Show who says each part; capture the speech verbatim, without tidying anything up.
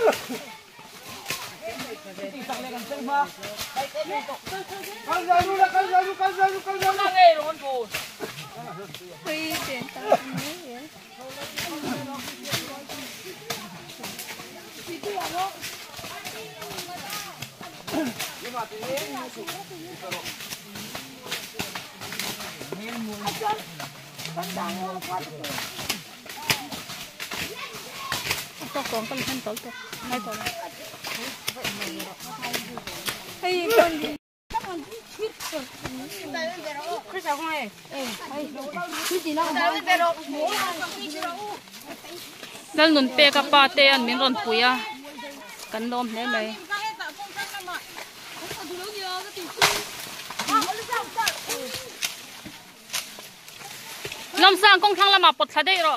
Speaker 1: Căng ra luôn, căng ra luôn, căng ra luôn, căng ra luôn.
Speaker 2: Nghe luôn bù.
Speaker 3: Ôi tiền tao nhớ vậy. Có con con thân tổ tổ hai tổ này. Hay con gì?
Speaker 2: Cái sao không ai?
Speaker 3: Dal nun pe ka pa te an min ron puya. Kan lom hle mai. Lam sang kong thang lama pot thade ro.